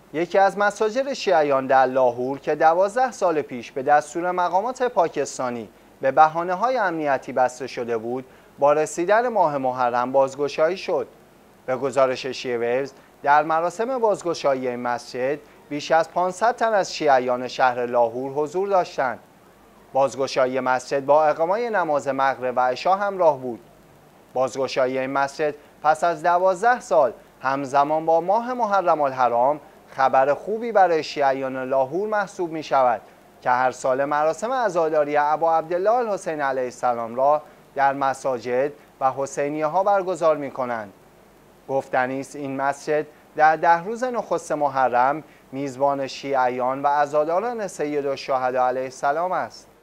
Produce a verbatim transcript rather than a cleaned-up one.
یکی از مساجد شیعیان در لاهور که دوازده سال پیش به دستور مقامات پاکستانی به بهانه‌های امنیتی بسته شده بود، با رسیدن ماه محرم بازگشایی شد. به گزارش شیعه ویوز، در مراسم بازگشایی این مسجد بیش از پانصد تن از شیعیان شهر لاهور حضور داشتند. بازگشایی مسجد با اقامه نماز مغرب و عشا همراه بود. بازگشایی این مسجد پس از دوازده سال همزمان با ماه محرم الحرام خبر خوبی برای شیعیان لاهور محسوب می شود که هر سال مراسم عزاداری ابا عبدالله الحسین علیه السلام را در مساجد و حسینیه ها برگزار می کنند. گفتنی است این مسجد در ده روز نخست محرم میزبان شیعیان و عزاداران سید الشهدا علیه السلام است.